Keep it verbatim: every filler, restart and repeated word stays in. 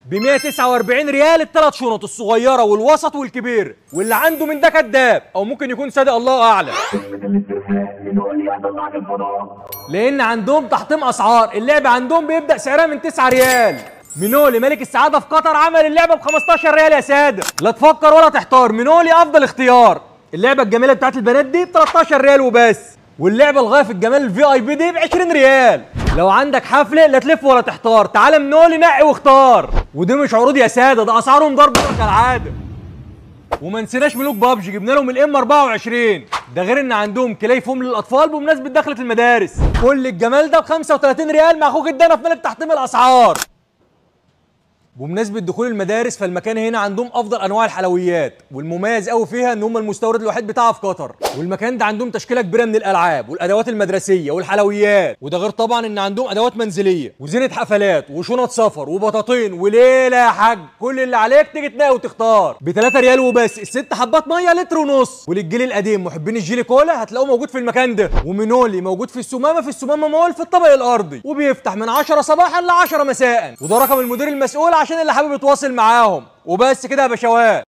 ب مية وتسعة وأربعين ريال الثلاث شنط الصغيره والوسط والكبير، واللي عنده من ده كداب او ممكن يكون صادق الله اعلم. لان عندهم تحطيم اسعار، اللعبه عندهم بيبدا سعرها من تسعة ريال. مينولي ملك السعاده في قطر عمل اللعبه ب خمستاشر ريال يا ساده، لا تفكر ولا تحتار، مينولي افضل اختيار. اللعبه الجميله بتاعت البنات دي ب تلتاشر ريال وبس، واللعبه الغايه في الجمال الفي اي بي دي ب عشرين ريال. لو عندك حفله لا تلف ولا تحتار، تعالى مينولي نقي واختار. ودي مش عروض يا ساده، ده اسعارهم ضرب كالعاده. وما نسيناش ملوك بابجي، جبنا لهم الام أربعة وعشرين، ده غير ان عندهم كلاي فوم للاطفال بمناسبه دخله المدارس. كل الجمال ده ب خمسة وتلاتين ريال مع اخوك الدنا في ملك تحطيم الاسعار. بمناسبه دخول المدارس فالمكان هنا عندهم افضل انواع الحلويات، والمميز قوي فيها ان هم المستورد الوحيد بتاعها في قطر. والمكان ده عندهم تشكيله كبيره من الالعاب والادوات المدرسيه والحلويات، وده غير طبعا ان عندهم ادوات منزليه وزينه حفلات وشنط سفر وبطاطين وليله يا حاج. كل اللي عليك تيجي تنقي وتختار ب تلاتة ريال وبس، الست حبات ميه لتر ونص. وللجيل القديم محبين الجيلي كولا هتلاقوه موجود في المكان ده. ومينولي موجود في السمامه في السمامه مول في الطابق الارضي، وبيفتح من عشرة صباحا ل عشرة مساء، وده رقم المدير المسؤول عشان اللي حابب يتواصل معاهم. وبس كده يا باشوات.